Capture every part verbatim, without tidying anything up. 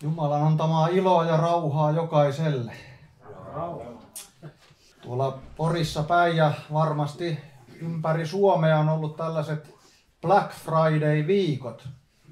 Jumalan antamaa iloa ja rauhaa jokaiselle. Tuolla Porissa päin ja varmasti ympäri Suomea on ollut tällaiset Black Friday-viikot.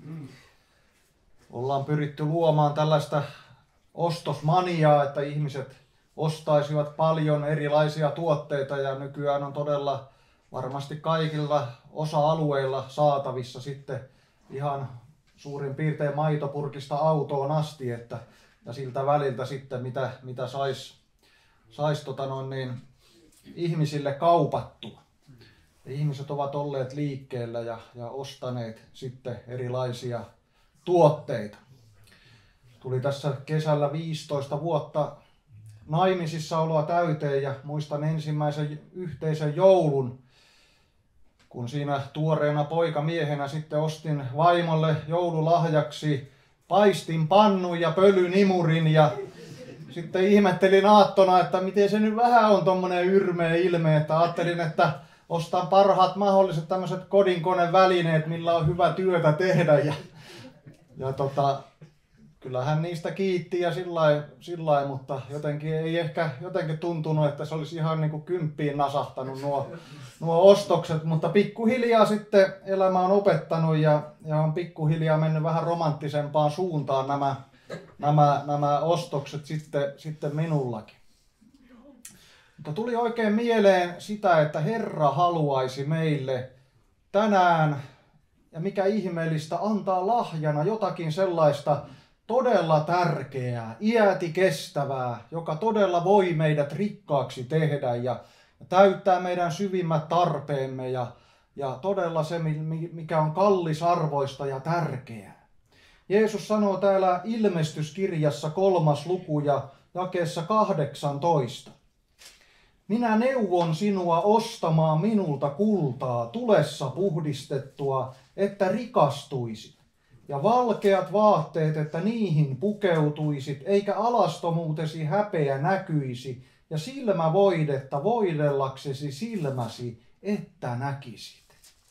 Ollaan pyritty luomaan tällaista ostosmaniaa, että ihmiset ostaisivat paljon erilaisia tuotteita, ja nykyään on todella varmasti kaikilla osa-alueilla saatavissa sitten ihan suurin piirtein maitopurkista autoon asti, että, ja siltä väliltä sitten mitä, mitä sais, sais tota noin niin, ihmisille kaupattua. Ja ihmiset ovat olleet liikkeellä ja, ja ostaneet sitten erilaisia tuotteita. Tuli tässä kesällä viisitoista vuotta naimisissa oloa täyteen ja muistan ensimmäisen yhteisen joulun, kun siinä tuoreena poikamiehenä sitten ostin vaimolle joululahjaksi paistinpannun ja pölynimurin ja sitten ihmettelin aattona, että miten se nyt vähän on tommonen yrmeä ilme, että ajattelin, että ostan parhaat mahdolliset tämmöiset kodinkonevälineet, millä on hyvä työtä tehdä ja, ja tota, kyllähän niistä kiitti ja sillai, mutta jotenkin ei ehkä jotenkin tuntunut, että se olisi ihan niin kuin kymppiin nasahtanut nuo, nuo ostokset, mutta pikkuhiljaa sitten elämä on opettanut ja, ja on pikkuhiljaa mennyt vähän romanttisempaan suuntaan nämä, nämä, nämä ostokset sitten, sitten minullakin. Mutta tuli oikein mieleen sitä, että Herra haluaisi meille tänään, ja mikä ihmeellistä, antaa lahjana jotakin sellaista todella tärkeää, iäti kestävää, joka todella voi meidät rikkaaksi tehdä ja täyttää meidän syvimmät tarpeemme ja, ja todella se, mikä on kallisarvoista ja tärkeää. Jeesus sanoo täällä Ilmestyskirjassa kolmas luku ja jakeessa kahdeksantoista. Minä neuvon sinua ostamaan minulta kultaa tulessa puhdistettua, että rikastuisit. Ja valkeat vaatteet, että niihin pukeutuisit, eikä alastomuutesi häpeä näkyisi, ja silmävoidetta voidellaksesi silmäsi, että näkisit.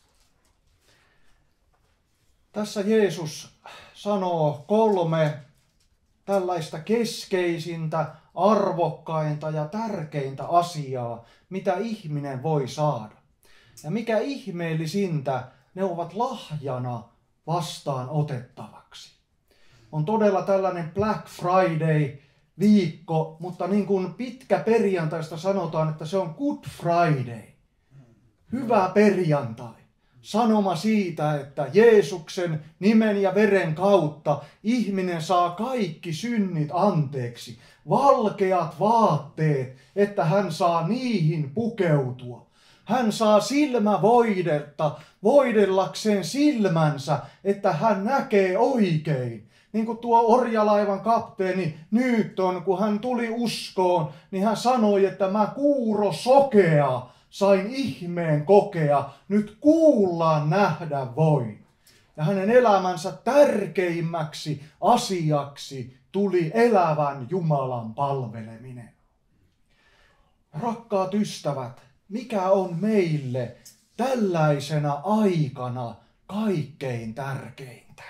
Tässä Jeesus sanoo kolme tällaista keskeisintä, arvokkainta ja tärkeintä asiaa, mitä ihminen voi saada. Ja mikä ihmeellisintä, ne ovat lahjana vastaan otettavaksi. On todella tällainen Black Friday-viikko, mutta niin kuin pitkä perjantaista sanotaan, että se on Good Friday. Hyvä perjantai. Sanoma siitä, että Jeesuksen nimen ja veren kautta ihminen saa kaikki synnit anteeksi. Valkeat vaatteet, että hän saa niihin pukeutua. Hän saa silmävoidetta voidellakseen silmänsä, että hän näkee oikein. Niin kuin tuo orjalaivan kapteeni Newton, kun hän tuli uskoon, niin hän sanoi, että mä kuuro sokea sain ihmeen kokea, nyt kuullaan nähdä voin. Ja hänen elämänsä tärkeimmäksi asiaksi tuli elävän Jumalan palveleminen. Rakkaat ystävät, mikä on meille tällaisena aikana kaikkein tärkeintä?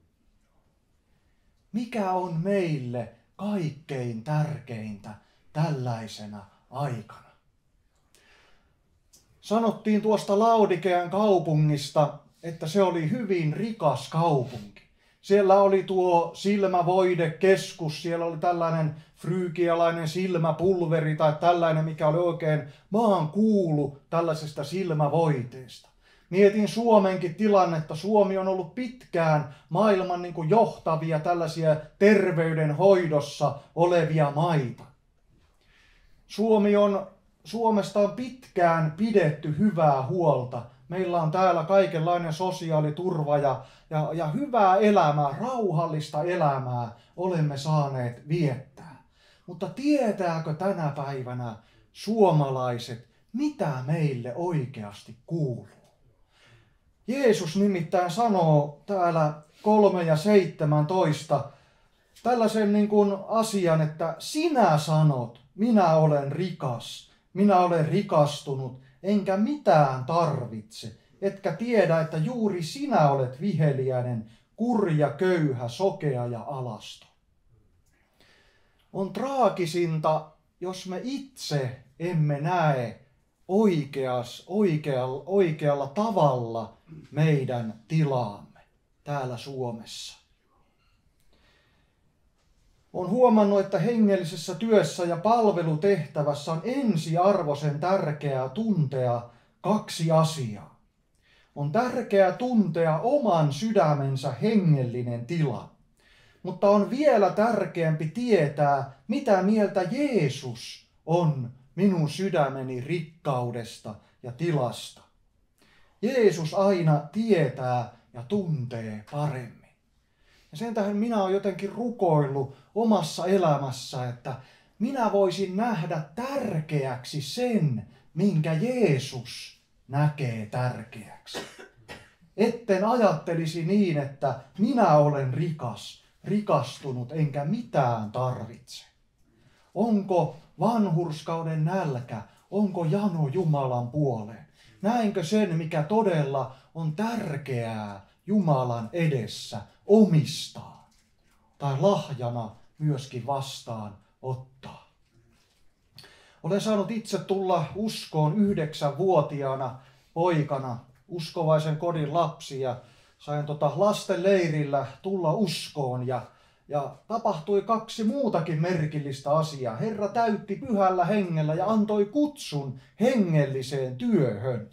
Mikä on meille kaikkein tärkeintä tällaisena aikana? Sanottiin tuosta Laodikean kaupungista, että se oli hyvin rikas kaupunki. Siellä oli tuo silmävoidekeskus, siellä oli tällainen fryygialainen silmäpulveri tai tällainen, mikä oli oikein maan kuulu tällaisesta silmävoiteesta. Mietin Suomenkin tilannetta. Suomi on ollut pitkään maailman niin kuin johtavia tällaisia terveydenhoidossa olevia maita. Suomi on, Suomesta on pitkään pidetty hyvää huolta. Meillä on täällä kaikenlainen sosiaaliturva ja, ja, ja hyvää elämää, rauhallista elämää olemme saaneet viettää. Mutta tietääkö tänä päivänä suomalaiset, mitä meille oikeasti kuuluu? Jeesus nimittäin sanoo täällä kolme ja seitsemäntoista tällaisen niin kuin asian, että sinä sanot, minä olen rikas, minä olen rikastunut, enkä mitään tarvitse, etkä tiedä, että juuri sinä olet viheliäinen, kurja, köyhä, sokea ja alaston. On traagisinta, jos me itse emme näe oikeas, oikealla, oikealla tavalla meidän tilaamme täällä Suomessa. Olen huomannut, että hengellisessä työssä ja palvelutehtävässä on ensiarvoisen tärkeää tuntea kaksi asiaa. On tärkeää tuntea oman sydämensä hengellinen tila, mutta on vielä tärkeämpi tietää, mitä mieltä Jeesus on minun sydämeni rikkaudesta ja tilasta. Jeesus aina tietää ja tuntee paremmin. Ja sen tähden minä olen jotenkin rukoillut omassa elämässä, että minä voisin nähdä tärkeäksi sen, minkä Jeesus näkee tärkeäksi. Etten ajattelisi niin, että minä olen rikas, rikastunut enkä mitään tarvitse. Onko vanhurskauden nälkä, onko jano Jumalan puoleen? Näinkö sen, mikä todella on tärkeää Jumalan edessä omistaa tai lahjana myöskin vastaan ottaa? Olen saanut itse tulla uskoon yhdeksänvuotiaana poikana, uskovaisen kodin lapsi, ja sain tota lastenleirillä tulla uskoon ja, ja tapahtui kaksi muutakin merkillistä asiaa. Herra täytti pyhällä hengellä ja antoi kutsun hengelliseen työhön.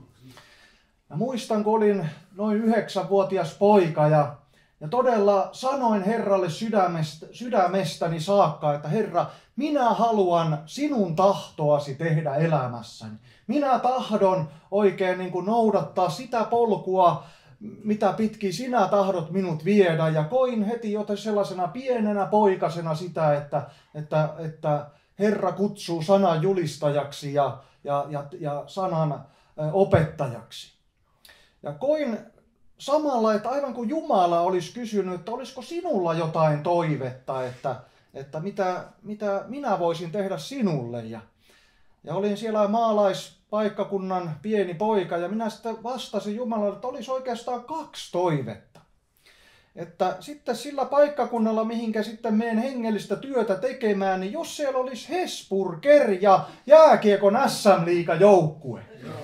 Mä muistan, kun olin noin yhdeksänvuotias poika ja, ja todella sanoin Herralle sydämestä, sydämestäni saakka, että Herra, minä haluan sinun tahtoasi tehdä elämässäni. Minä tahdon oikein niin kuin noudattaa sitä polkua, mitä pitkin sinä tahdot minut viedä. Ja koin heti joten sellaisena pienenä poikasena sitä, että, että, että Herra kutsuu sanan julistajaksi ja, ja, ja, ja sanan opettajaksi. Ja koin samalla, että aivan kuin Jumala olisi kysynyt, että olisiko sinulla jotain toivetta, että, että mitä, mitä minä voisin tehdä sinulle. Ja, ja olin siellä maalaispaikkakunnan pieni poika ja minä sitten vastasin Jumalalle, että olisi oikeastaan kaksi toivetta. Että sitten sillä paikkakunnalla, mihinkä sitten menen hengellistä työtä tekemään, niin jos siellä olisi Hesburger ja jääkiekon äs äm-liigan joukkue.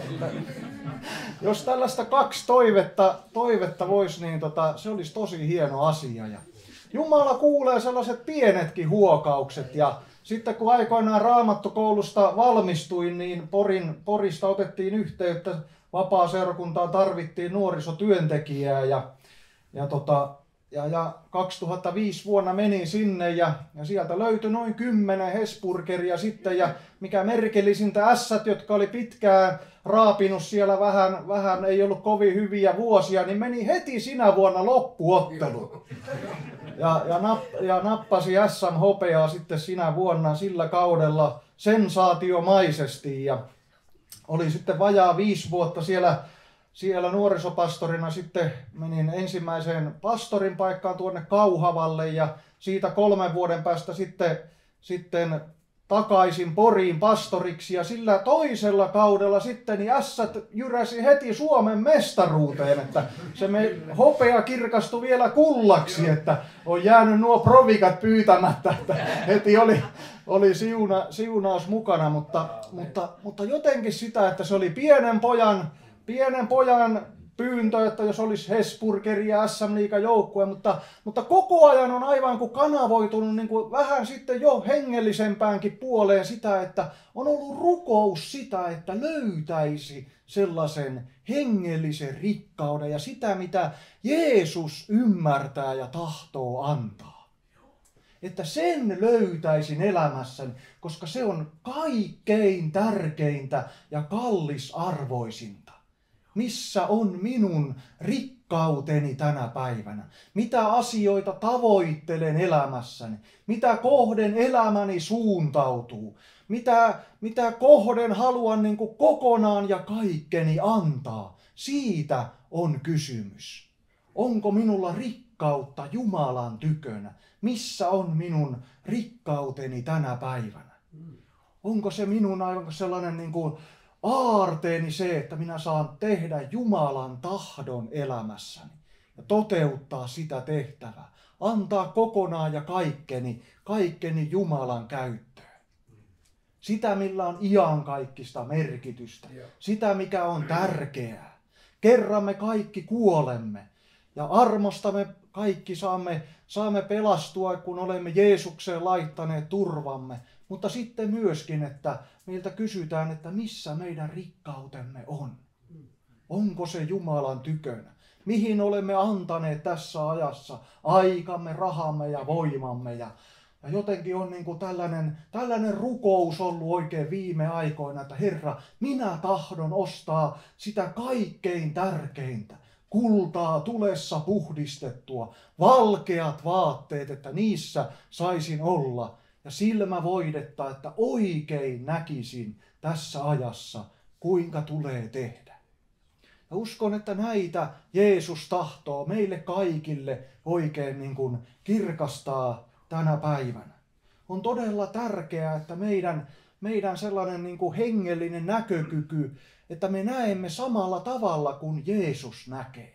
Jos tällaista kaksi toivetta, toivetta voisi, niin tota, se olisi tosi hieno asia. Ja Jumala kuulee sellaiset pienetkin huokaukset. Ja sitten kun aikoinaan Raamattokoulusta valmistuin, niin Porin, Porista otettiin yhteyttä. Vapaaseurakuntaan tarvittiin nuorisotyöntekijää. Ja, ja, tota, ja, ja kaksituhattaviisi vuonna menin sinne ja, ja sieltä löytyi noin kymmenen Hesburgeria sitten. Ja mikä merkillisintä, ässät, jotka oli pitkään raapinut siellä vähän, vähän, ei ollut kovin hyviä vuosia, niin meni heti sinä vuonna loppuottelu. Ja, ja, napp, ja nappasi äs äm-hopeaa sitten sinä vuonna sillä kaudella sensaatiomaisesti. Ja oli sitten vajaa viisi vuotta siellä, siellä nuorisopastorina. Sitten menin ensimmäiseen pastorin paikkaan tuonne Kauhavalle ja siitä kolmen vuoden päästä sitten, sitten takaisin Poriin pastoriksi ja sillä toisella kaudella sitten niin ässät jyräsi heti Suomen mestaruuteen, että se me hopea kirkastui vielä kullaksi, että on jäänyt nuo provikat pyytämättä, että heti oli, oli siuna, siunaus mukana, mutta, mutta, mutta jotenkin sitä, että se oli pienen pojan, pienen pojan pyyntö, että jos olisi Hesburgeri ja äs äm-liigan joukkue, mutta, mutta koko ajan on aivan kuin kanavoitunut niin kuin vähän sitten jo hengellisempäänkin puoleen sitä, että on ollut rukous sitä, että löytäisi sellaisen hengellisen rikkauden ja sitä, mitä Jeesus ymmärtää ja tahtoo antaa. Että sen löytäisin elämässäni, koska se on kaikkein tärkeintä ja kallisarvoisinta. Missä on minun rikkauteni tänä päivänä? Mitä asioita tavoittelen elämässäni? Mitä kohden elämäni suuntautuu? Mitä, mitä kohden haluan niin kuin kokonaan ja kaikkeni antaa? Siitä on kysymys. Onko minulla rikkautta Jumalan tykönä? Missä on minun rikkauteni tänä päivänä? Onko se minun aivan sellainen niin kuin aarteeni se, että minä saan tehdä Jumalan tahdon elämässäni ja toteuttaa sitä tehtävää. antaa kokonaan ja kaikkeni, kaikkeni Jumalan käyttöön. Sitä, millä on iankaikkista merkitystä. Sitä, mikä on tärkeää. Kerran me kaikki kuolemme ja armosta me kaikki saamme, saamme pelastua, kun olemme Jeesukseen laittaneet turvamme. Mutta sitten myöskin, että meiltä kysytään, että missä meidän rikkautemme on. Onko se Jumalan tykönä? Mihin olemme antaneet tässä ajassa aikamme, rahamme ja voimamme. Ja, ja jotenkin on niin kuin tällainen, tällainen rukous ollut oikein viime aikoina, että Herra, minä tahdon ostaa sitä kaikkein tärkeintä. Kultaa tulessa puhdistettua, valkeat vaatteet, että niissä saisin olla. Ja silmävoidetta, että oikein näkisin tässä ajassa, kuinka tulee tehdä. Ja uskon, että näitä Jeesus tahtoo meille kaikille oikein niin kuin kirkastaa tänä päivänä. On todella tärkeää, että meidän, meidän sellainen niin kuin hengellinen näkökyky, että me näemme samalla tavalla kuin Jeesus näkee.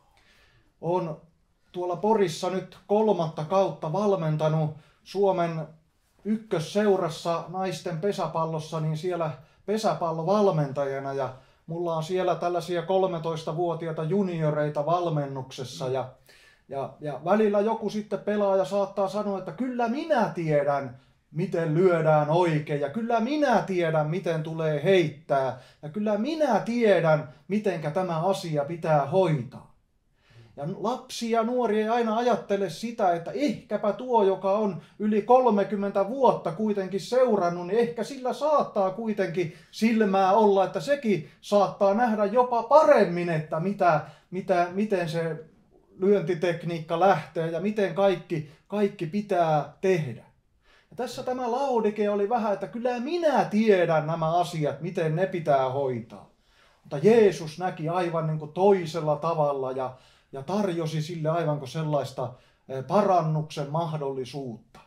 Olen tuolla Porissa nyt kolmatta kautta valmentanut Suomen ykkösseurassa naisten pesäpallossa, niin siellä pesäpallovalmentajana, ja mulla on siellä tällaisia kolmetoistavuotiaita junioreita valmennuksessa, ja, ja, ja välillä joku sitten pelaaja saattaa sanoa, että kyllä minä tiedän, miten lyödään oikein, ja kyllä minä tiedän, miten tulee heittää, ja kyllä minä tiedän, mitenkä tämä asia pitää hoitaa. Ja lapsi ja nuori ei aina ajattele sitä, että ehkäpä tuo, joka on yli kolmekymmentä vuotta kuitenkin seurannut, niin ehkä sillä saattaa kuitenkin silmää olla, että sekin saattaa nähdä jopa paremmin, että mitä, mitä, miten se lyöntitekniikka lähtee ja miten kaikki, kaikki pitää tehdä. Ja tässä tämä Laodike oli vähän, että kyllä minä tiedän nämä asiat, miten ne pitää hoitaa. Mutta Jeesus näki aivan niin kuin toisella tavalla ja Ja tarjosi sille aivan kuin sellaista parannuksen mahdollisuutta.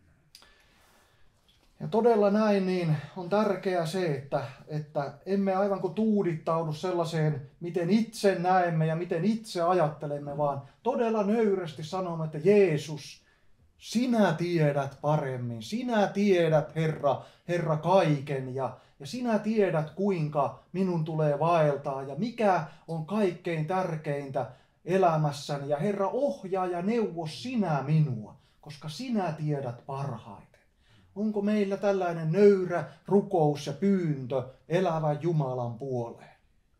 Ja todella näin niin on tärkeää se, että, että emme aivan kuin tuudittaudu sellaiseen, miten itse näemme ja miten itse ajattelemme, vaan todella nöyrästi sanomme, että Jeesus, sinä tiedät paremmin. Sinä tiedät, Herra, Herra kaiken ja, ja sinä tiedät, kuinka minun tulee vaeltaa ja mikä on kaikkein tärkeintä elämässäni. Ja Herra, ohjaa ja neuvo sinä minua, koska sinä tiedät parhaiten. Onko meillä tällainen nöyrä rukous ja pyyntö elävän Jumalan puoleen?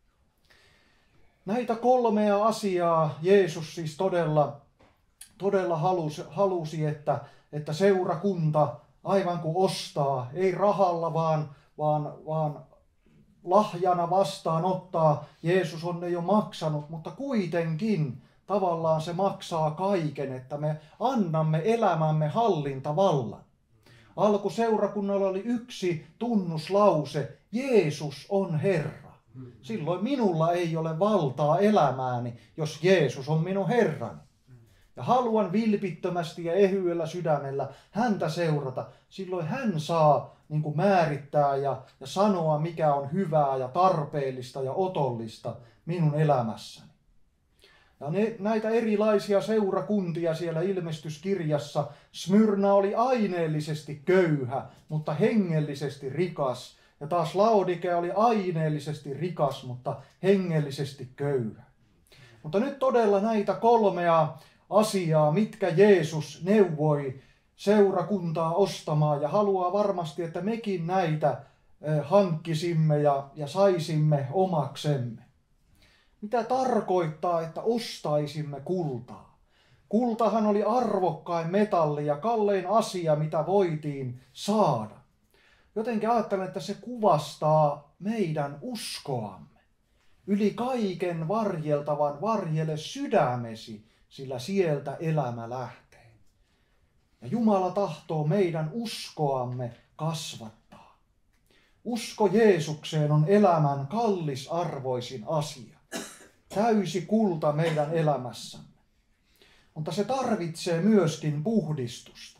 Näitä kolmea asiaa Jeesus siis todella, todella halusi, halusi että, että seurakunta aivan kuin ostaa, ei rahalla, vaan, vaan, vaan lahjana vastaanottaa. Jeesus on ne jo maksanut, mutta kuitenkin tavallaan se maksaa kaiken, että me annamme elämämme hallintavallan. Alkuseurakunnalla oli yksi tunnuslause, Jeesus on Herra. Silloin minulla ei ole valtaa elämääni, jos Jeesus on minun Herrani. Ja haluan vilpittömästi ja ehyellä sydämellä häntä seurata. Silloin hän saa niin kuin määrittää ja, ja sanoa, mikä on hyvää ja tarpeellista ja otollista minun elämässäni. Ja ne, näitä erilaisia seurakuntia siellä ilmestyskirjassa. Smyrna oli aineellisesti köyhä, mutta hengellisesti rikas. Ja taas Laodike oli aineellisesti rikas, mutta hengellisesti köyhä. Mutta nyt todella näitä kolmea asiaa, mitkä Jeesus neuvoi seurakuntaa ostamaan, ja haluaa varmasti, että mekin näitä hankkisimme ja, ja saisimme omaksemme. Mitä tarkoittaa, että ostaisimme kultaa? Kultahan oli arvokkain metalli ja kallein asia, mitä voitiin saada. Jotenkin ajattelen, että se kuvastaa meidän uskoamme. Yli kaiken varjeltavan varjele sydämesi, sillä sieltä elämä lähtee. Ja Jumala tahtoo meidän uskoamme kasvattaa. Usko Jeesukseen on elämän kallisarvoisin asia. Täysi kulta meidän elämässämme. Mutta se tarvitsee myöskin puhdistusta.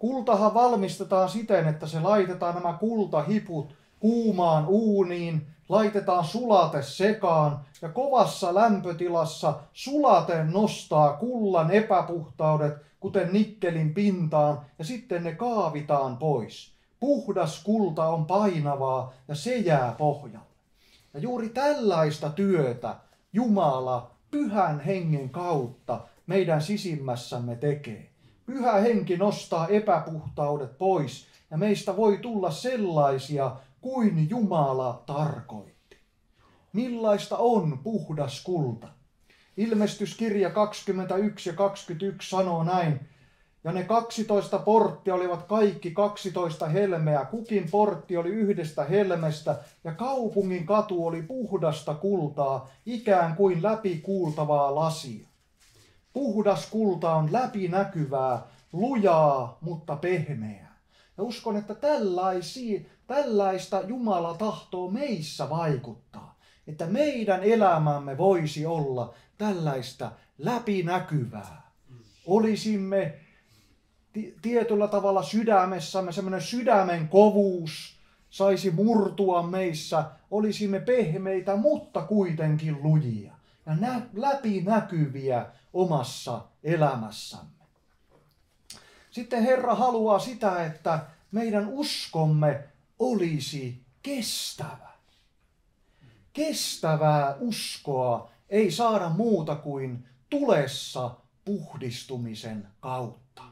Kultahan valmistetaan siten, että se laitetaan nämä kultahiput kuumaan uuniin, laitetaan sulate sekaan ja kovassa lämpötilassa sulate nostaa kullan epäpuhtaudet, kuten nikkelin pintaan, ja sitten ne kaavitaan pois. Puhdas kulta on painavaa ja se jää pohjalle. Ja juuri tällaista työtä Jumala Pyhän Hengen kautta meidän sisimmässämme tekee. Pyhä Henki nostaa epäpuhtaudet pois ja meistä voi tulla sellaisia kuin Jumala tarkoitti. Millaista on puhdas kulta? Ilmestyskirja kaksikymmentäyksi ja kaksikymmentäyksi sanoo näin. Ja ne kaksitoista porttia olivat kaikki kaksitoista helmeä. Kukin portti oli yhdestä helmestä ja kaupungin katu oli puhdasta kultaa, ikään kuin läpikuultavaa lasia. Puhdas kulta on läpinäkyvää, lujaa, mutta pehmeää. Ja uskon, että tällaisia, tällaista Jumala tahtoo meissä vaikuttaa. Että meidän elämämme voisi olla tällaista läpinäkyvää. Olisimme tietyllä tavalla sydämessämme, semmoinen sydämen kovuus saisi murtua meissä. Olisimme pehmeitä, mutta kuitenkin lujia ja nä- läpinäkyviä omassa elämässämme. Sitten Herra haluaa sitä, että meidän uskomme olisi kestävä. Kestävää uskoa ei saada muuta kuin tulessa puhdistumisen kautta.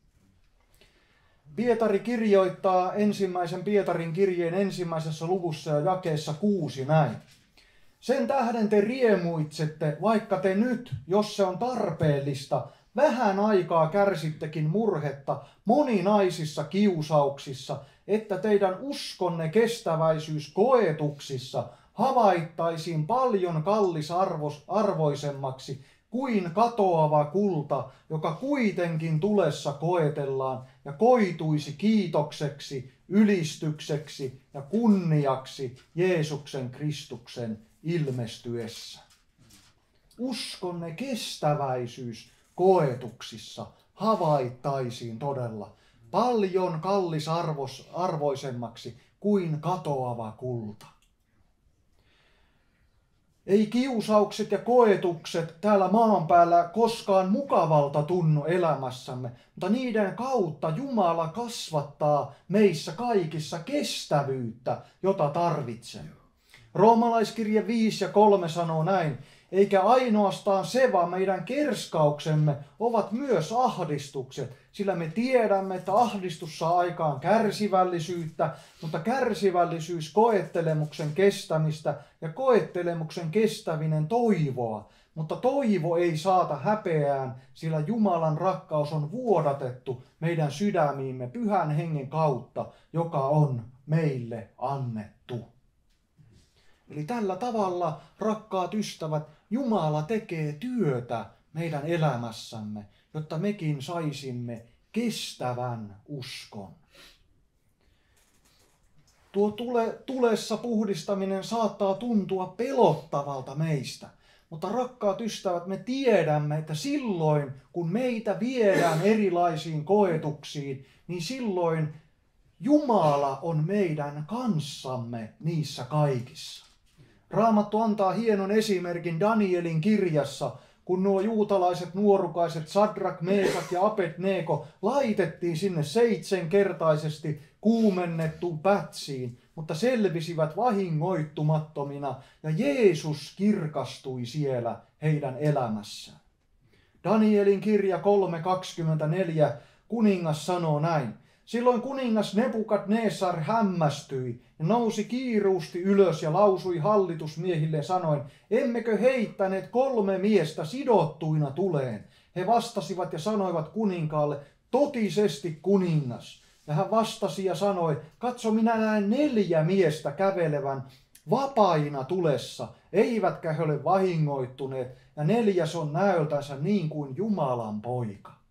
Pietari kirjoittaa ensimmäisen Pietarin kirjeen ensimmäisessä luvussa ja jakeessa kuusi näin. Sen tähden te riemuitsette, vaikka te nyt, jos se on tarpeellista, vähän aikaa kärsittekin murhetta moninaisissa kiusauksissa, että teidän uskonne kestäväisyys koetuksissa havaittaisiin paljon kallisarvoisemmaksi kuin katoava kulta, joka kuitenkin tulessa koetellaan ja koituisi kiitokseksi, ylistykseksi ja kunniaksi Jeesuksen Kristuksen ilmestyessä. Uskonne kestäväisyys koetuksissa havaittaisiin todella paljon kallisarvoisemmaksi kuin katoava kulta. Ei kiusaukset ja koetukset täällä maan päällä koskaan mukavalta tunnu elämässämme, mutta niiden kautta Jumala kasvattaa meissä kaikissa kestävyyttä, jota tarvitsemme. Roomalaiskirje viisi ja kolme sanoo näin, eikä ainoastaan se, vaan meidän kerskauksemme ovat myös ahdistukset, sillä me tiedämme, että ahdistus saa aikaan kärsivällisyyttä, mutta kärsivällisyys koettelemuksen kestämistä ja koettelemuksen kestäminen toivoa. Mutta toivo ei saata häpeään, sillä Jumalan rakkaus on vuodatettu meidän sydämiimme Pyhän Hengen kautta, joka on meille annettu. Eli tällä tavalla, rakkaat ystävät, Jumala tekee työtä meidän elämässämme, jotta mekin saisimme kestävän uskon. Tuo tule, tulessa puhdistaminen saattaa tuntua pelottavalta meistä, mutta rakkaat ystävät, me tiedämme, että silloin kun meitä viedään erilaisiin koetuksiin, niin silloin Jumala on meidän kanssamme niissä kaikissa. Raamattu antaa hienon esimerkin Danielin kirjassa, kun nuo juutalaiset nuorukaiset Sadrak, Meesak ja Abednego laitettiin sinne seitsemänkertaisesti kuumennettuun pätsiin, mutta selvisivät vahingoittumattomina ja Jeesus kirkastui siellä heidän elämässään. Danielin kirja kolme kaksikymmentäneljä kuningas sanoo näin. Silloin kuningas Nebukadnessar hämmästyi ja nousi kiiruusti ylös ja lausui hallitusmiehille sanoen, emmekö heittäneet kolme miestä sidottuina tuleen? He vastasivat ja sanoivat kuninkaalle, totisesti kuningas. Ja hän vastasi ja sanoi, katso minä näen neljä miestä kävelevän vapaina tulessa, eivätkä he ole vahingoittuneet, ja neljäs on näöltänsä niin kuin Jumalan poika.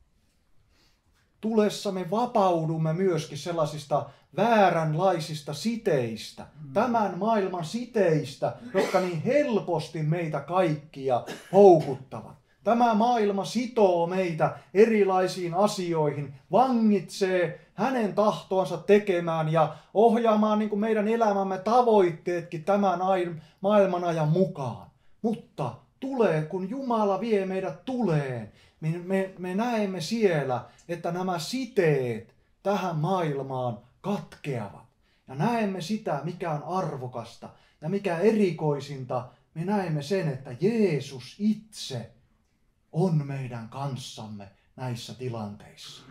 Tulessa me vapaudumme myöskin sellaisista vääränlaisista siteistä, tämän maailman siteistä, jotka niin helposti meitä kaikkia houkuttavat. Tämä maailma sitoo meitä erilaisiin asioihin, vangitsee hänen tahtoansa tekemään ja ohjaamaan niin kuin meidän elämämme tavoitteetkin tämän maailman ajan mukaan. Mutta tulee, kun Jumala vie meidät tuleen, me, me, me näemme siellä, että nämä siteet tähän maailmaan katkeavat. Ja näemme sitä, mikä on arvokasta ja mikä erikoisinta, me näemme sen, että Jeesus itse on meidän kanssamme näissä tilanteissa.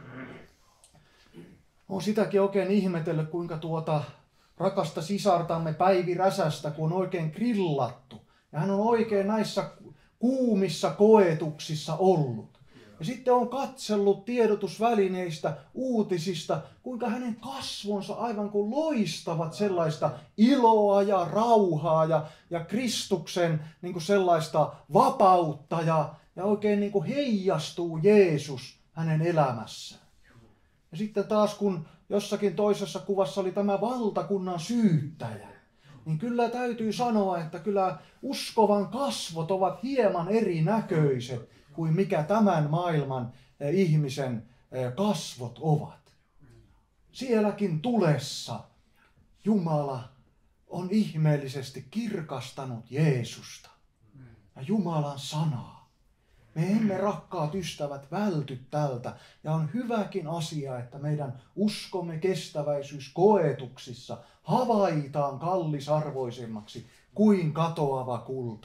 Olen sitäkin oikein ihmetellyt, kuinka tuota rakasta sisartamme Päivi Räsästä, kun on oikein grillattu. Ja hän on oikein näissä kuumissa koetuksissa ollut. Ja sitten on katsellut tiedotusvälineistä, uutisista, kuinka hänen kasvonsa aivan kuin loistavat sellaista iloa ja rauhaa ja, ja Kristuksen niin kuin sellaista vapautta ja, ja oikein niin kuin heijastuu Jeesus hänen elämässään. Ja sitten taas kun jossakin toisessa kuvassa oli tämä valtakunnan syyttäjä, niin kyllä täytyy sanoa, että kyllä uskovan kasvot ovat hieman erinäköiset kuin mikä tämän maailman ihmisen kasvot ovat. Sielläkin tulessa Jumala on ihmeellisesti kirkastanut Jeesusta ja Jumalan sanaa. Me emme, rakkaat ystävät, välty tältä, ja on hyväkin asia, että meidän uskomme kestäväisyys koetuksissa havaitaan kallisarvoisemmaksi kuin katoava kulta.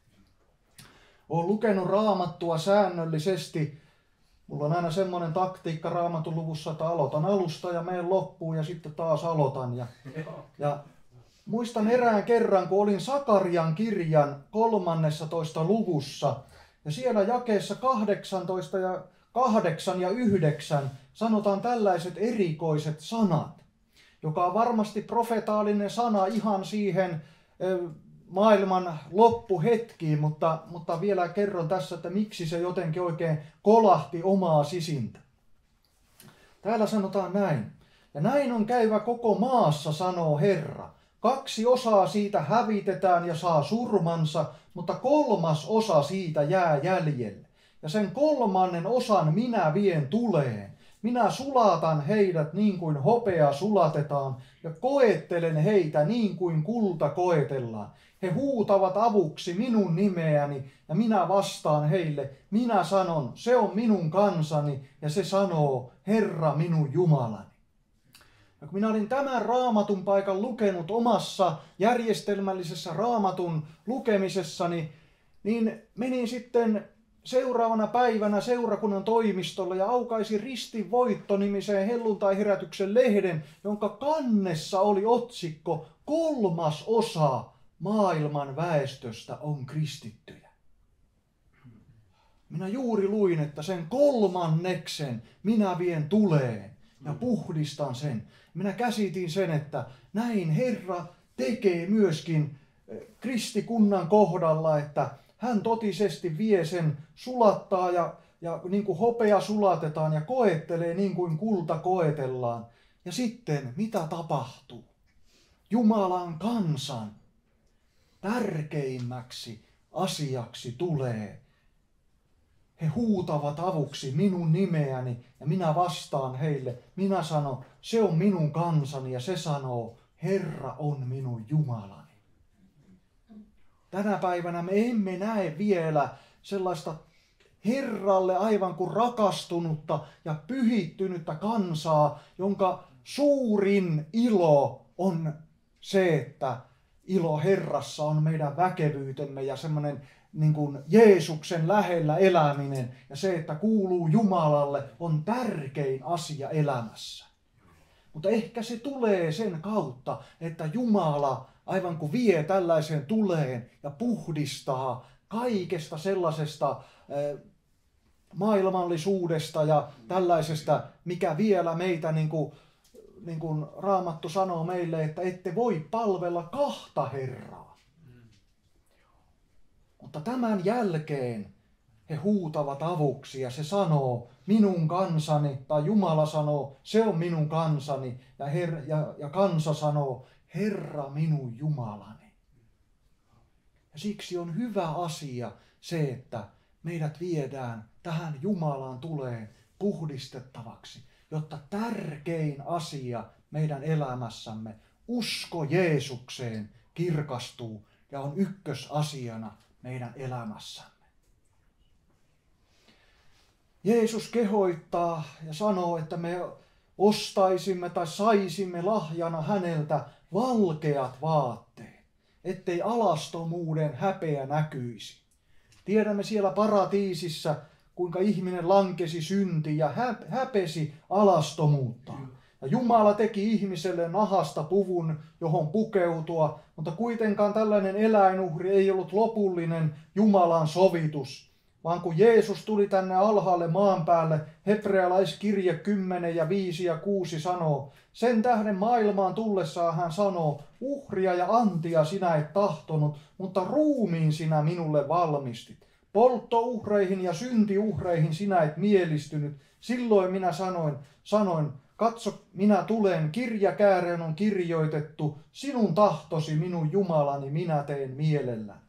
Olen lukenut Raamattua säännöllisesti. Mulla on aina semmoinen taktiikka Raamatun luvussa, että aloitan alusta ja menen loppuun ja sitten taas aloitan. Ja, ja muistan erään kerran, kun olin Sakarian kirjan kolmannessatoista luvussa, ja siellä jakeessa kahdeksantoista ja kahdeksan ja yhdeksän sanotaan tällaiset erikoiset sanat, joka on varmasti profetaalinen sana ihan siihen maailman loppuhetkiin, mutta, mutta vielä kerron tässä, että miksi se jotenkin oikein kolahti omaa sisintä. Täällä sanotaan näin. Ja näin on käyvä koko maassa, sanoo Herra. Kaksi osaa siitä hävitetään ja saa surmansa, mutta kolmas osa siitä jää jäljelle. Ja sen kolmannen osan minä vien tuleen. Minä sulatan heidät niin kuin hopea sulatetaan ja koettelen heitä niin kuin kulta koetellaan. He huutavat avuksi minun nimeäni ja minä vastaan heille. Minä sanon, se on minun kansani, ja se sanoo, Herra minun Jumalani. Ja kun minä olin tämän raamatun paikan lukenut omassa järjestelmällisessä raamatun lukemisessani, niin menin sitten seuraavana päivänä seurakunnan toimistolle ja aukaisin Ristin voitto-nimiseen helluntai-herätyksen lehden, jonka kannessa oli otsikko kolmas osa maailman väestöstä on kristittyjä. Minä juuri luin, että sen kolmanneksen minä vien tuleen ja puhdistan sen. Minä käsitin sen, että näin Herra tekee myöskin kristikunnan kohdalla, että hän totisesti vie sen, sulattaa ja, ja niin kuin hopea sulatetaan ja koettelee niin kuin kulta koetellaan. Ja sitten mitä tapahtuu? Jumalan kansan tärkeimmäksi asiaksi tulee. He huutavat avuksi minun nimeäni ja minä vastaan heille. Minä sanon, se on minun kansani, ja se sanoo, Herra on minun Jumalani. Tänä päivänä me emme näe vielä sellaista Herralle aivan kuin rakastunutta ja pyhittynyttä kansaa, jonka suurin ilo on se, että ilo Herrassa on meidän väkevyytemme ja semmoinen niin kuin Jeesuksen lähellä eläminen ja se, että kuuluu Jumalalle, on tärkein asia elämässä. Mutta ehkä se tulee sen kautta, että Jumala aivan kuin vie tällaiseen tuleen ja puhdistaa kaikesta sellaisesta äh, maailmallisuudesta ja tällaisesta, mikä vielä meitä, niin kuin, niin kuin Raamattu sanoo meille, että ette voi palvella kahta Herraa. Mutta tämän jälkeen he huutavat avuksi ja se sanoo, minun kansani, tai Jumala sanoo, se on minun kansani, ja, her, ja, ja kansa sanoo, Herra minun Jumalani. Ja siksi on hyvä asia se, että meidät viedään tähän Jumalan tuleen puhdistettavaksi, jotta tärkein asia meidän elämässämme, usko Jeesukseen, kirkastuu ja on ykkösasiana meidän elämässämme. Jeesus kehoittaa ja sanoo, että me ostaisimme tai saisimme lahjana häneltä valkeat vaatteet, ettei alastomuuden häpeä näkyisi. Tiedämme siellä paratiisissa, kuinka ihminen lankesi syntiin ja häpesi alastomuutta. Ja Jumala teki ihmiselle nahasta puvun, johon pukeutua, mutta kuitenkaan tällainen eläinuhri ei ollut lopullinen Jumalan sovitus. Vaan kun Jeesus tuli tänne alhaalle maan päälle, hebrealaiskirje kymmenen ja viisi ja kuusi sanoo, sen tähden maailmaan tullessaan hän sanoo, uhria ja antia sinä et tahtonut, mutta ruumiin sinä minulle valmistit. Polttouhreihin ja syntiuhreihin sinä et mielistynyt. Silloin minä sanoin, sanoin, katso, minä tulen, kirjakääreen on kirjoitettu, sinun tahtosi, minun Jumalani, minä teen mielelläni.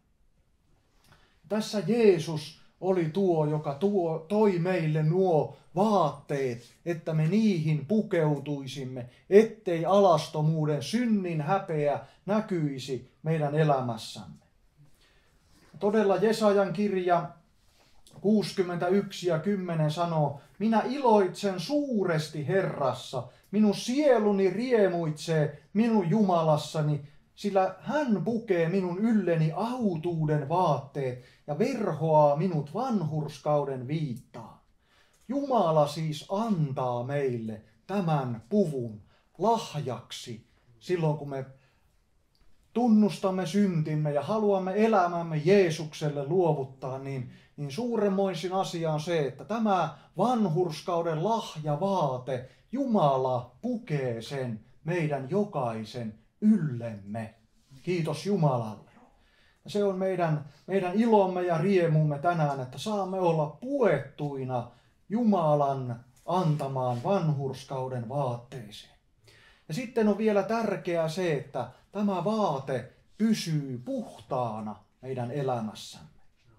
Tässä Jeesus oli tuo, joka tuo, toi meille nuo vaatteet, että me niihin pukeutuisimme, ettei alastomuuden synnin häpeä näkyisi meidän elämässämme. Todella Jesajan kirja kuusikymmentäyksi ja kymmenen sanoo, minä iloitsen suuresti Herrassa, minun sieluni riemuitsee minun Jumalassani, sillä hän pukee minun ylleni autuuden vaatteet ja verhoaa minut vanhurskauden viittaan. Jumala siis antaa meille tämän puvun lahjaksi silloin, kun me tunnustamme syntimme ja haluamme elämämme Jeesukselle luovuttaa, niin, niin suuremmoisin asia on se, että tämä vanhurskauden lahjavaate, Jumala pukee sen meidän jokaisen yllemme. Kiitos Jumalalle. Ja se on meidän, meidän ilomme ja riemumme tänään, että saamme olla puettuina Jumalan antamaan vanhurskauden vaatteeseen. Ja sitten on vielä tärkeää se, että tämä vaate pysyy puhtaana meidän elämässämme.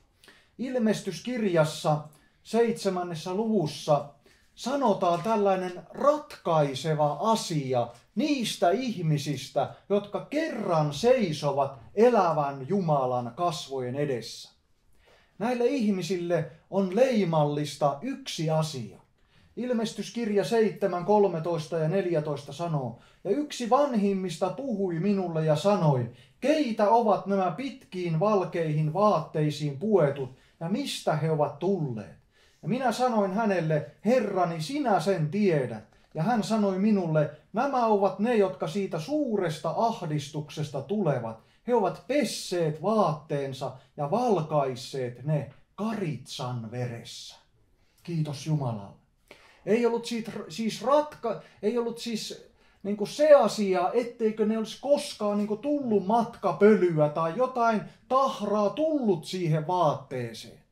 Ilmestyskirjassa seitsemännessä luvussa sanotaan tällainen ratkaiseva asia niistä ihmisistä, jotka kerran seisovat elävän Jumalan kasvojen edessä. Näille ihmisille on leimallista yksi asia. Ilmestyskirja seitsemän, kolmetoista ja neljätoista sanoo, ja yksi vanhimmista puhui minulle ja sanoi, keitä ovat nämä pitkiin valkeihin vaatteisiin puetut ja mistä he ovat tulleet. Ja minä sanoin hänelle, Herrani, sinä sen tiedät. Ja hän sanoi minulle, nämä ovat ne, jotka siitä suuresta ahdistuksesta tulevat. He ovat pesseet vaatteensa ja valkaisseet ne karitsan veressä. Kiitos Jumalalle. Ei ollut siitä, siis ratka, ei ollut siis niin kuin se asia, etteikö ne olisi koskaan niin kuin tullut matkapölyä tai jotain tahraa tullut siihen vaatteeseen.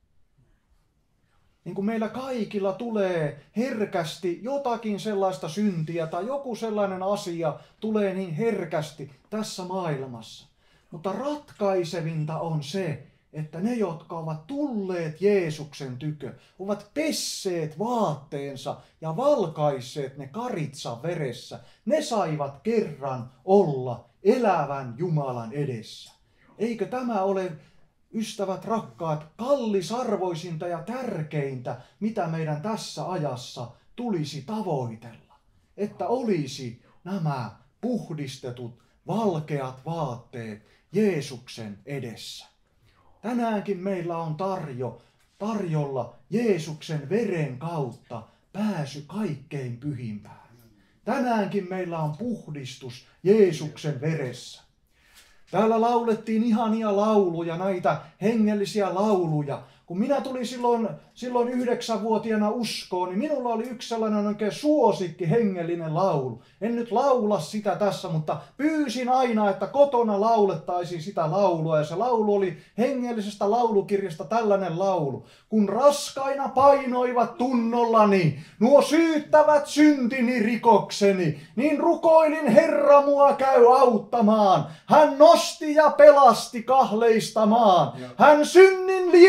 Niin kuin meillä kaikilla tulee herkästi jotakin sellaista syntiä tai joku sellainen asia tulee niin herkästi tässä maailmassa. Mutta ratkaisevinta on se, että ne, jotka ovat tulleet Jeesuksen tykö, ovat pesseet vaatteensa ja valkaisseet ne karitsan veressä. Ne saivat kerran olla elävän Jumalan edessä. Eikö tämä ole, ystävät rakkaat, kallisarvoisinta ja tärkeintä, mitä meidän tässä ajassa tulisi tavoitella? Että olisi nämä puhdistetut, valkeat vaatteet Jeesuksen edessä. Tänäänkin meillä on tarjo, tarjolla Jeesuksen veren kautta pääsy kaikkein pyhimpään. Tänäänkin meillä on puhdistus Jeesuksen veressä. Täällä laulettiin ihania lauluja, näitä hengellisiä lauluja. Kun minä tulin silloin, silloin yhdeksänvuotiaana uskoon, niin minulla oli yksi sellainen oikein suosikki hengellinen laulu. En nyt laula sitä tässä, mutta pyysin aina, että kotona laulettaisiin sitä laulua. Ja se laulu oli hengellisestä laulukirjasta tällainen laulu. Kun raskaina painoivat tunnollani, nuo syyttävät syntini rikokseni, niin rukoilin Herra mua käy auttamaan. Hän nosti ja pelasti kahleistamaan. Hän synnin liejusta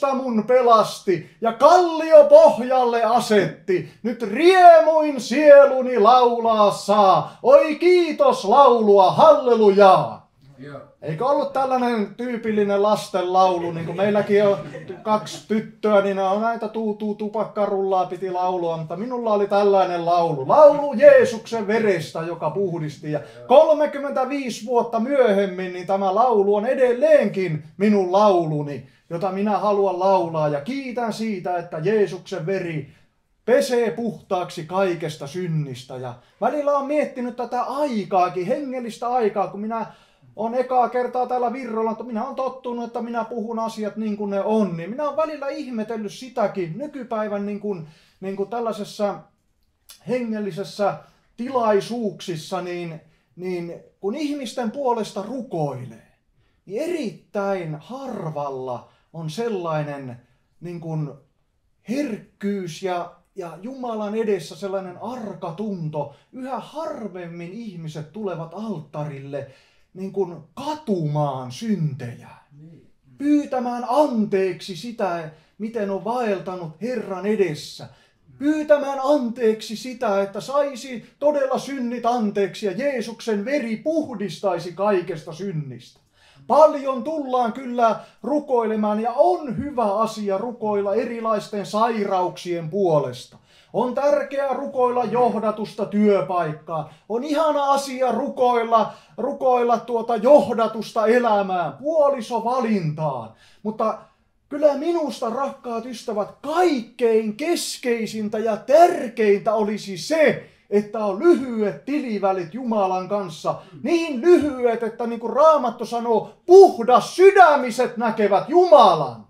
minusta mun pelasti ja kallio pohjalle asetti. Nyt riemuin sieluni laulaa saa. Oi kiitos laulua, hallelujaa. Eikö ollut tällainen tyypillinen lastenlaulu, niin kuin meilläkin on kaksi tyttöä, niin on näitä tuutuu tupakkarullaa piti laulua, mutta minulla oli tällainen laulu. Laulu Jeesuksen verestä, joka puhdisti. Ja kolmekymmentäviisi vuotta myöhemmin niin tämä laulu on edelleenkin minun lauluni, jota minä haluan laulaa. Ja kiitän siitä, että Jeesuksen veri pesee puhtaaksi kaikesta synnistä. Ja välillä on miettinyt tätä aikaakin, hengellistä aikaa, kun minä on ekaa kertaa täällä Virrolla, että minä olen tottunut, että minä puhun asiat niin kuin ne on. Niin minä olen välillä ihmetellyt sitäkin nykypäivän niin kuin, niin kuin tällaisessa hengellisessä tilaisuuksissa, niin, niin kun ihmisten puolesta rukoilee, niin erittäin harvalla on sellainen niin kuin herkkyys ja, ja Jumalan edessä sellainen arka tunto. Yhä harvemmin ihmiset tulevat alttarille niin kuin katumaan syntejä, pyytämään anteeksi sitä, miten on vaeltanut Herran edessä, pyytämään anteeksi sitä, että saisi todella synnit anteeksi ja Jeesuksen veri puhdistaisi kaikesta synnistä. Paljon tullaan kyllä rukoilemaan ja on hyvä asia rukoilla erilaisten sairauksien puolesta. On tärkeää rukoilla johdatusta työpaikkaa. On ihana asia rukoilla, rukoilla tuota johdatusta elämään, puolisovalintaan. Mutta kyllä minusta, rakkaat ystävät, kaikkein keskeisintä ja tärkeintä olisi se, että on lyhyet tilivälit Jumalan kanssa. Niin lyhyet, että niin kuin Raamattu sanoo, puhdas sydämiset näkevät Jumalan.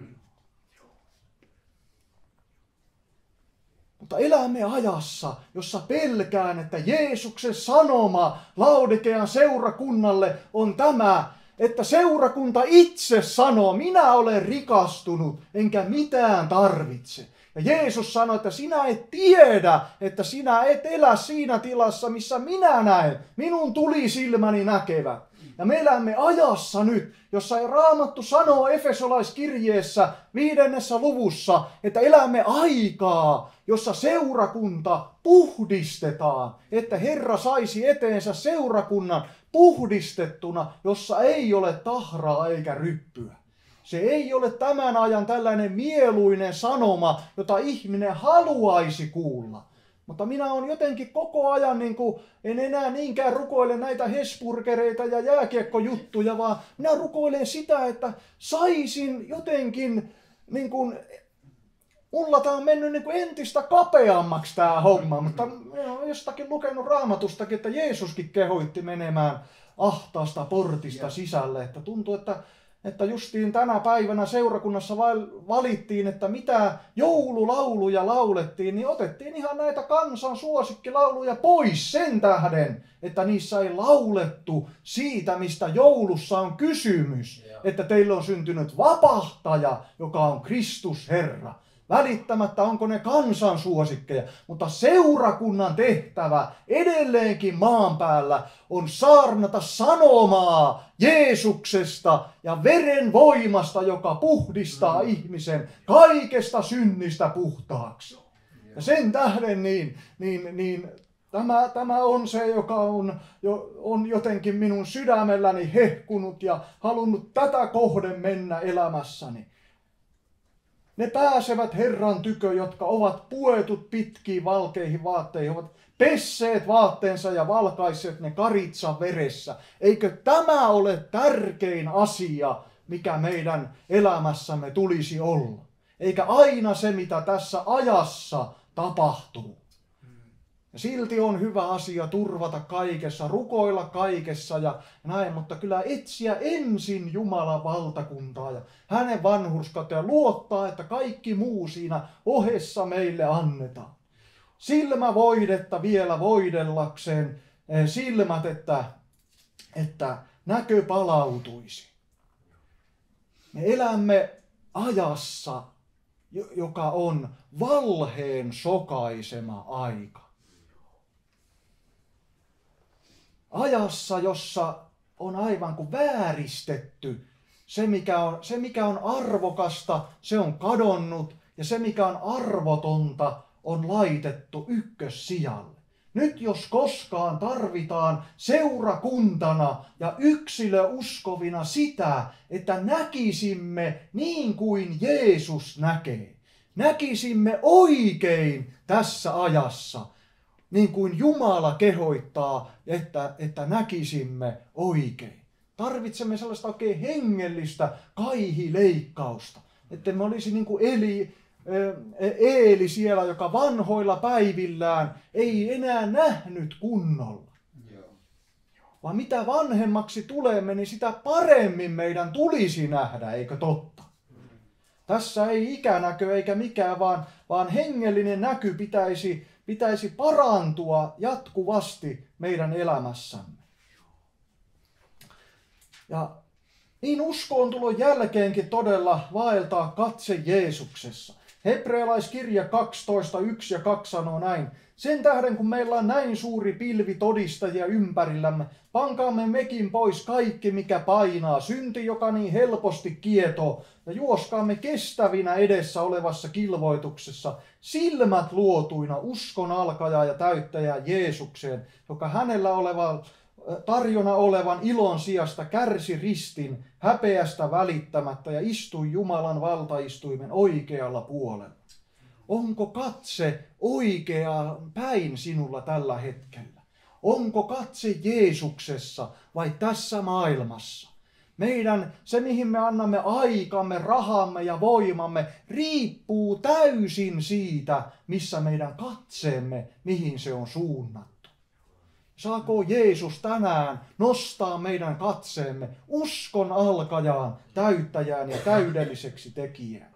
Mutta elämme ajassa, jossa pelkään, että Jeesuksen sanoma Laodikean seurakunnalle on tämä, että seurakunta itse sanoo, minä olen rikastunut, enkä mitään tarvitse. Ja Jeesus sanoi, että sinä et tiedä, että sinä et elä siinä tilassa, missä minä näen. Minun tuli silmäni näkevät. Ja me elämme ajassa nyt, jossa Raamattu sanoo Efesolaiskirjeessä viidennessä luvussa, että elämme aikaa, jossa seurakunta puhdistetaan, että Herra saisi eteensä seurakunnan puhdistettuna, jossa ei ole tahraa eikä ryppyä. Se ei ole tämän ajan tällainen mieluinen sanoma, jota ihminen haluaisi kuulla. Mutta minä olen jotenkin koko ajan, niin kuin, en enää niinkään rukoile näitä hesburgereita ja jääkiekkojuttuja, vaan minä rukoilen sitä, että saisin jotenkin, niin kuin, mulla tämä on mennyt niin kuin entistä kapeammaksi tämä homma, mutta olen jostakin lukenut Raamatustakin, että Jeesuskin kehoitti menemään ahtaasta portista sisälle, että tuntuu, että Että justiin tänä päivänä seurakunnassa valittiin, että mitä joululauluja laulettiin, niin otettiin ihan näitä kansan suosikkilauluja pois sen tähden, että niissä ei laulettu siitä, mistä joulussa on kysymys. Että teillä on syntynyt vapahtaja, joka on Kristus Herra. Välittämättä onko ne kansan suosikkeja, mutta seurakunnan tehtävä edelleenkin maan päällä on saarnata sanomaa Jeesuksesta ja veren voimasta, joka puhdistaa mm. ihmisen kaikesta synnistä puhtaaksi. Ja sen tähden niin, niin, niin tämä, tämä on se, joka on, jo, on jotenkin minun sydämelläni hehkunut ja halunnut tätä kohden mennä elämässäni. Ne pääsevät Herran tykö, jotka ovat puetut pitkiin valkeihin vaatteihin, ovat pesseet vaatteensa ja valkaisseet ne karitsan veressä. Eikö tämä ole tärkein asia, mikä meidän elämässämme tulisi olla? Eikä aina se, mitä tässä ajassa tapahtuu. Ja silti on hyvä asia turvata kaikessa, rukoilla kaikessa ja näin, mutta kyllä etsiä ensin Jumalan valtakuntaa ja hänen vanhurskautta ja luottaa, että kaikki muu siinä ohessa meille annetaan. Silmävoidetta vielä voidellakseen, silmät, että, että näkö palautuisi. Me elämme ajassa, joka on valheen sokaisema aika. Ajassa, jossa on aivan kuin vääristetty Se mikä, on, se, mikä on arvokasta, se on kadonnut, ja se, mikä on arvotonta, on laitettu ykkössijalle. Nyt jos koskaan tarvitaan seurakuntana ja yksilöuskovina sitä, että näkisimme niin kuin Jeesus näkee. Näkisimme oikein tässä ajassa, niin kuin Jumala kehoittaa, että, että näkisimme oikein. Tarvitsemme sellaista oikein hengellistä kaihileikkausta, että me olisi niin kuin Eli, Eeli siellä, joka vanhoilla päivillään ei enää nähnyt kunnolla. Joo. Vaan mitä vanhemmaksi tulemme, niin sitä paremmin meidän tulisi nähdä, eikö totta? Mm. Tässä ei ikänäkö eikä mikään, vaan, vaan hengellinen näky pitäisi, pitäisi parantua jatkuvasti meidän elämässämme. Ja niin uskoon tulon jälkeenkin todella vaeltaa katse Jeesuksessa. Hebrealaiskirja kaksitoista, yksi ja kaksi sanoo näin. Sen tähden, kun meillä on näin suuri pilvi todistajia ympärillämme, pankaamme mekin pois kaikki, mikä painaa, synti, joka niin helposti kietoo, ja juoskaamme kestävinä edessä olevassa kilvoituksessa, silmät luotuina uskon alkajaa ja täyttäjää Jeesukseen, joka hänellä oleva, tarjona olevan ilon sijasta kärsi ristin, häpeästä välittämättä ja istui Jumalan valtaistuimen oikealla puolella. Onko katse oikeaan päin sinulla tällä hetkellä? Onko katse Jeesuksessa vai tässä maailmassa? Meidän, se mihin me annamme aikamme, rahamme ja voimamme, riippuu täysin siitä, missä meidän katseemme, mihin se on suunnattu. Saako Jeesus tänään nostaa meidän katseemme uskon alkajaan, täyttäjään ja täydelliseksi tekijään?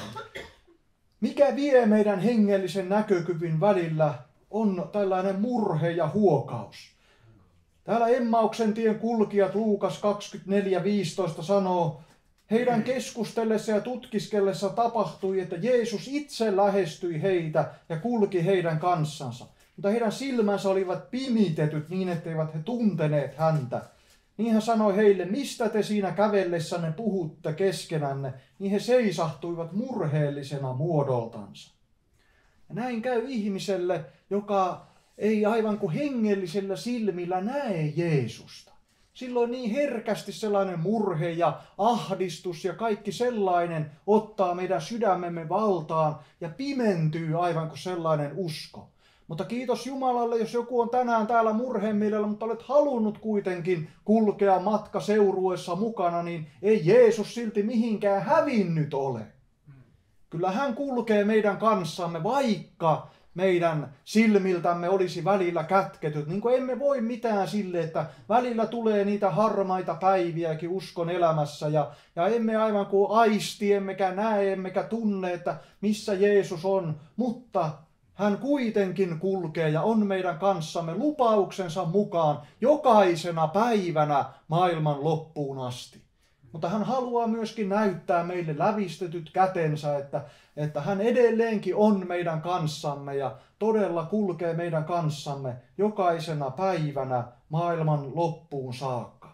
Mikä vie meidän hengellisen näkökyvyn välillä on tällainen murhe ja huokaus. Täällä Emmauksen tien kulkijat Luukas kaksikymmentäneljä viisitoista sanoo, heidän keskustellessa ja tutkiskellessa tapahtui, että Jeesus itse lähestyi heitä ja kulki heidän kanssansa. Mutta heidän silmänsä olivat pimitetyt niin, etteivät he tunteneet häntä. Niin hän sanoi heille, mistä te siinä kävellessänne puhutte keskenänne, niin he seisahtuivat murheellisena muodoltansa. Ja näin käy ihmiselle, joka ei aivan kuin hengellisellä silmillä näe Jeesusta. Silloin niin herkästi sellainen murhe ja ahdistus ja kaikki sellainen ottaa meidän sydämemme valtaan ja pimentyy aivan kuin sellainen usko. Mutta kiitos Jumalalle, jos joku on tänään täällä murhemielellä, mutta olet halunnut kuitenkin kulkea matka seurueessa mukana, niin ei Jeesus silti mihinkään hävinnyt ole. Kyllä hän kulkee meidän kanssamme, vaikka meidän silmiltämme olisi välillä kätketyt. Niin kuin emme voi mitään sille, että välillä tulee niitä harmaita päiviäkin uskon elämässä ja, ja emme aivan kuin aisti, emmekä näe, emmekä tunne, että missä Jeesus on, mutta hän kuitenkin kulkee ja on meidän kanssamme lupauksensa mukaan jokaisena päivänä maailman loppuun asti. Mutta hän haluaa myöskin näyttää meille lävistetyt kätensä, että, että hän edelleenkin on meidän kanssamme ja todella kulkee meidän kanssamme jokaisena päivänä maailman loppuun saakka.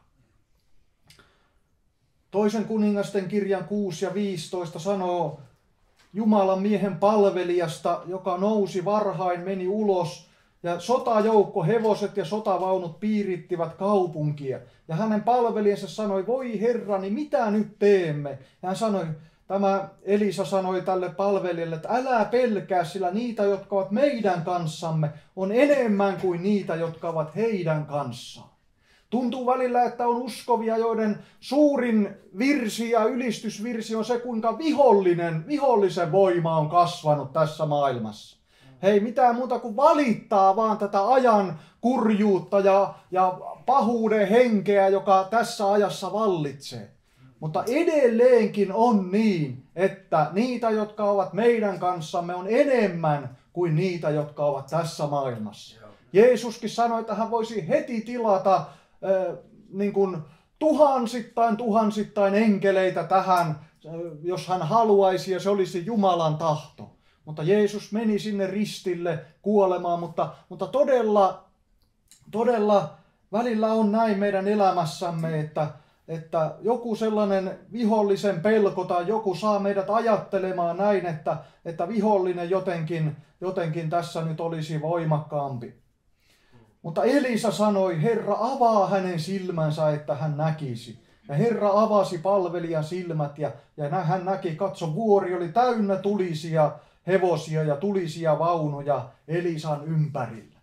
Toisen kuningasten kirjan kuusi ja viisitoista sanoo Jumalan miehen palvelijasta, joka nousi varhain, meni ulos, ja sotajoukko, hevoset ja sotavaunut piirittivät kaupunkia. Ja hänen palvelijansa sanoi, voi herrani, mitä nyt teemme? Ja hän sanoi, tämä Elisa sanoi tälle palvelijalle, että älä pelkää, sillä niitä, jotka ovat meidän kanssamme, on enemmän kuin niitä, jotka ovat heidän kanssaan. Tuntuu välillä, että on uskovia, joiden suurin virsi ja ylistysvirsi on se, kuinka vihollinen, vihollisen voima on kasvanut tässä maailmassa. Hei, mitään muuta kuin valittaa vaan tätä ajan kurjuutta ja, ja pahuuden henkeä, joka tässä ajassa vallitsee. Mutta edelleenkin on niin, että niitä, jotka ovat meidän kanssamme, on enemmän kuin niitä, jotka ovat tässä maailmassa. Jeesuskin sanoi, että hän voisi heti tilata äh, niin kuin tuhansittain, tuhansittain enkeleitä tähän, jos hän haluaisi, ja se olisi Jumalan tahto. Mutta Jeesus meni sinne ristille kuolemaan, mutta, mutta todella, todella välillä on näin meidän elämässämme, että, että joku sellainen vihollisen pelko tai joku saa meidät ajattelemaan näin, että, että vihollinen jotenkin, jotenkin tässä nyt olisi voimakkaampi. Mutta Elisa sanoi, Herra avaa hänen silmänsä, että hän näkisi. Ja Herra avasi palvelijan silmät ja, ja hän näki, katso, vuori oli täynnä tulisia hevosia ja tulisia vaunuja Elisan ympärillä.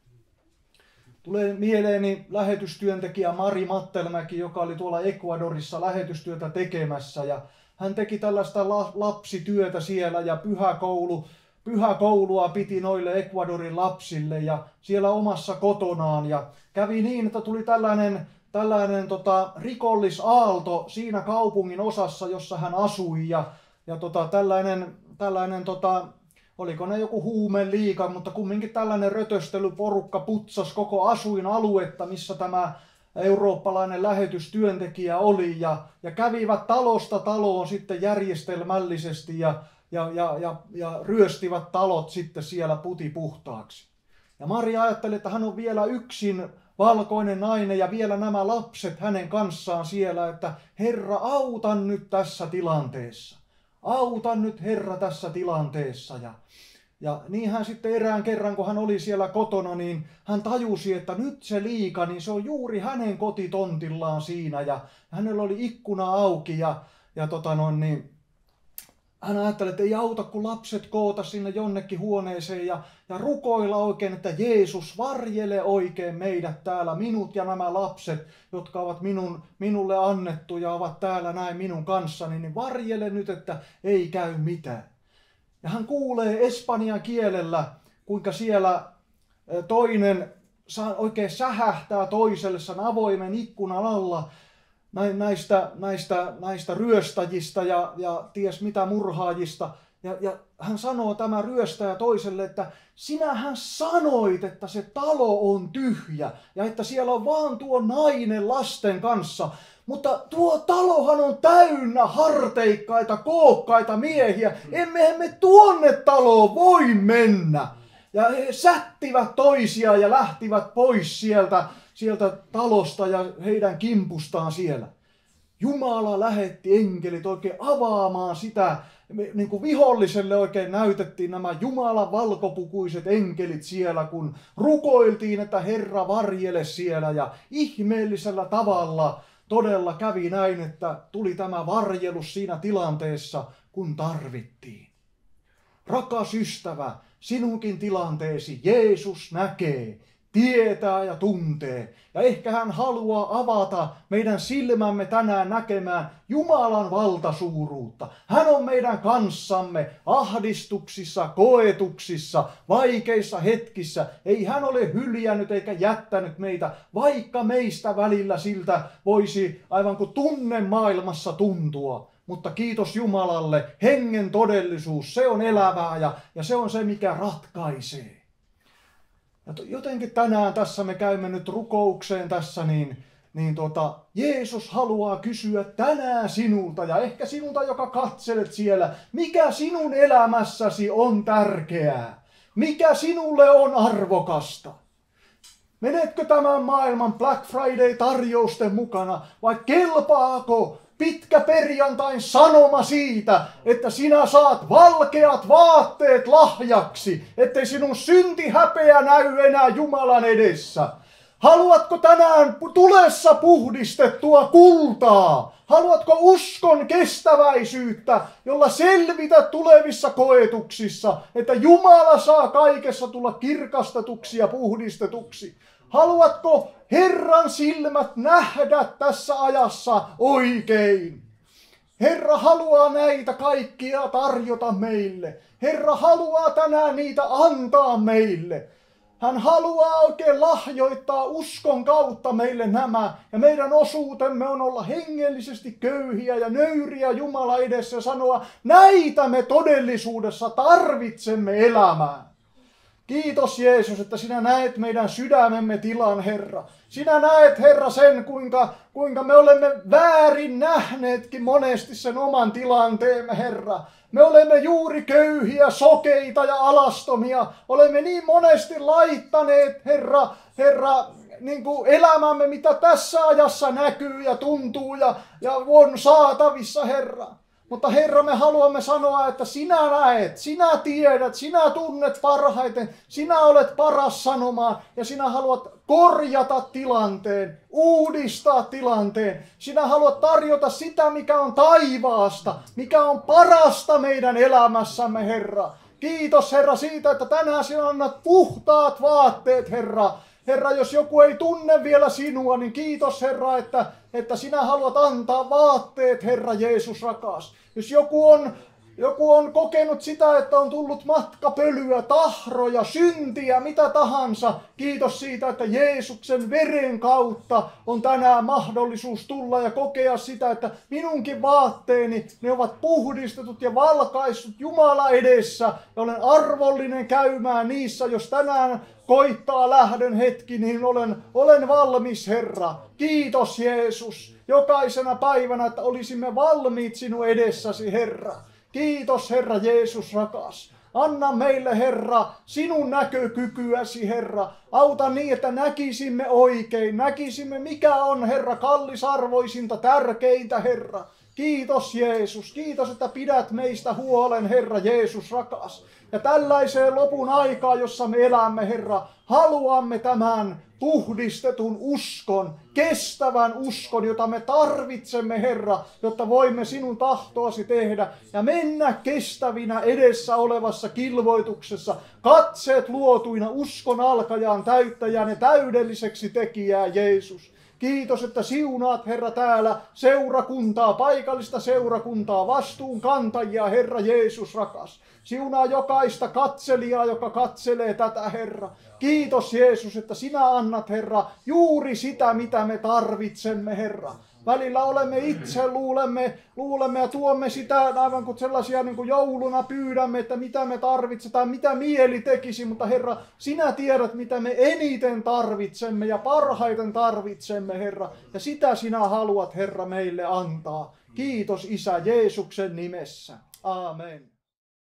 Tulee mieleeni lähetystyöntekijä Mari Mattelmäki, joka oli tuolla Ecuadorissa lähetystyötä tekemässä. Ja hän teki tällaista lapsityötä siellä ja pyhäkoulu, pyhäkoulua piti noille Ecuadorin lapsille ja siellä omassa kotonaan. Ja kävi niin, että tuli tällainen, tällainen tota, rikollisaalto siinä kaupungin osassa, jossa hän asui. Ja, ja tota, tällainen, tällainen tota, oliko ne joku huumeliika, mutta kumminkin tällainen rötöstelyporukka putsas koko asuinaluetta, missä tämä eurooppalainen lähetystyöntekijä oli. Ja, ja kävivät talosta taloon sitten järjestelmällisesti ja, ja, ja, ja, ja ryöstivät talot sitten siellä putipuhtaaksi. Ja Maria ajatteli, että hän on vielä yksin valkoinen nainen ja vielä nämä lapset hänen kanssaan siellä, että Herra, auta nyt tässä tilanteessa. Auta nyt Herra tässä tilanteessa. Ja, ja niin hän sitten erään kerran, kun hän oli siellä kotona, niin hän tajusi, että nyt se liika, niin se on juuri hänen kotitontillaan siinä. Ja hänellä oli ikkuna auki ja, ja tota noin, niin, hän ajatteli, että ei auta, kun lapset koota sinne jonnekin huoneeseen ja, ja rukoilla oikein, että Jeesus varjele oikein meidät täällä, minut ja nämä lapset, jotka ovat minun, minulle annettu ja ovat täällä näin minun kanssani, niin varjele nyt, että ei käy mitään. Ja hän kuulee espanjan kielellä, kuinka siellä toinen oikein sähähtää toiselle sen avoimen ikkunan alla, Näistä, näistä, näistä ryöstäjistä ja, ja ties mitä murhaajista. Ja, ja hän sanoo tämä ryöstäjä toiselle, että sinähän sanoit, että se talo on tyhjä ja että siellä on vaan tuo nainen lasten kanssa. Mutta tuo talohan on täynnä harteikkaita, kookkaita miehiä. Emmehän me tuonne taloon voi mennä. Ja he sättivät toisiaan ja lähtivät pois sieltä. sieltä talosta ja heidän kimpustaan siellä. Jumala lähetti enkelit oikein avaamaan sitä, niin kuin viholliselle oikein näytettiin nämä Jumalan valkopukuiset enkelit siellä, kun rukoiltiin, että Herra varjele siellä ja ihmeellisellä tavalla todella kävi näin, että tuli tämä varjelus siinä tilanteessa, kun tarvittiin. Rakas ystävä, sinunkin tilanteesi Jeesus näkee, tietää ja tuntee. Ja ehkä hän haluaa avata meidän silmämme tänään näkemään Jumalan valtasuuruutta. Hän on meidän kanssamme ahdistuksissa, koetuksissa, vaikeissa hetkissä. Ei hän ole hyljännyt eikä jättänyt meitä, vaikka meistä välillä siltä voisi aivan kuin tunne maailmassa tuntua. Mutta kiitos Jumalalle, hengen todellisuus, se on elävää ja, ja se on se, mikä ratkaisee. Ja jotenkin tänään tässä me käymme nyt rukoukseen tässä, niin, niin tota, Jeesus haluaa kysyä tänään sinulta ja ehkä sinulta, joka katselet siellä, mikä sinun elämässäsi on tärkeää, mikä sinulle on arvokasta. Menetkö tämän maailman Black Friday-tarjousten mukana vai kelpaako pitkä perjantain sanoma siitä, että sinä saat valkeat vaatteet lahjaksi, ettei sinun synti häpeä näy enää Jumalan edessä? Haluatko tänään tulessa puhdistettua kultaa? Haluatko uskon kestäväisyyttä, jolla selvitä tulevissa koetuksissa, että Jumala saa kaikessa tulla kirkastetuksi ja puhdistetuksi? Haluatko Herran silmät nähdä tässä ajassa oikein? Herra haluaa näitä kaikkia tarjota meille. Herra haluaa tänään niitä antaa meille. Hän haluaa oikein lahjoittaa uskon kautta meille nämä. Ja meidän osuutemme on olla hengellisesti köyhiä ja nöyriä Jumala edessä ja sanoa, näitä me todellisuudessa tarvitsemme elämään. Kiitos Jeesus, että sinä näet meidän sydämemme tilan, Herra. Sinä näet, Herra, sen, kuinka, kuinka me olemme väärin nähneetkin monesti sen oman tilanteemme, Herra. Me olemme juuri köyhiä, sokeita ja alastomia. Olemme niin monesti laittaneet, Herra, Herra, niin kuin elämämme, mitä tässä ajassa näkyy ja tuntuu ja, ja on saatavissa, Herra. Mutta Herra, me haluamme sanoa, että sinä näet, sinä tiedät, sinä tunnet parhaiten, sinä olet paras sanomaan ja sinä haluat korjata tilanteen, uudistaa tilanteen. Sinä haluat tarjota sitä, mikä on taivaasta, mikä on parasta meidän elämässämme, Herra. Kiitos, Herra, siitä, että tänään sinä annat puhtaat vaatteet, Herra. Herra, jos joku ei tunne vielä sinua, niin kiitos, Herra, että, että sinä haluat antaa vaatteet, Herra Jeesus rakas. Jos joku on, joku on kokenut sitä, että on tullut matkapölyä, tahroja, syntiä, mitä tahansa, kiitos siitä, että Jeesuksen veren kautta on tänään mahdollisuus tulla ja kokea sitä, että minunkin vaatteeni, ne ovat puhdistetut ja valkaissut Jumala edessä ja olen arvollinen käymään niissä, jos tänään koittaa lähdön hetki, niin olen, olen valmis, Herra. Kiitos, Jeesus, jokaisena päivänä, että olisimme valmiit sinun edessäsi, Herra. Kiitos, Herra Jeesus rakas. Anna meille, Herra, sinun näkökykyäsi, Herra. Auta niin, että näkisimme oikein, näkisimme mikä on, Herra, kallisarvoisinta, tärkeintä, Herra. Kiitos Jeesus, kiitos, että pidät meistä huolen, Herra Jeesus rakas. Ja tällaiseen lopun aikaan, jossa me elämme, Herra, haluamme tämän puhdistetun uskon, kestävän uskon, jota me tarvitsemme, Herra, jotta voimme sinun tahtoasi tehdä ja mennä kestävinä edessä olevassa kilvoituksessa, katseet luotuina uskon alkajaan täyttäjään ja täydelliseksi tekijää, Jeesus. Kiitos, että siunaat, Herra, täällä seurakuntaa, paikallista seurakuntaa, vastuunkantajia, Herra Jeesus rakas. Siunaa jokaista katselijaa, joka katselee tätä, Herra. Kiitos, Jeesus, että sinä annat, Herra, juuri sitä, mitä me tarvitsemme, Herra. Välillä olemme itse, luulemme, luulemme ja tuomme sitä aivan kuin sellaisia niin kuin jouluna pyydämme, että mitä me tarvitsetaan, mitä mieli tekisi. Mutta Herra, sinä tiedät, mitä me eniten tarvitsemme ja parhaiten tarvitsemme, Herra. Ja sitä sinä haluat, Herra, meille antaa. Kiitos, Isä, Jeesuksen nimessä. Aamen.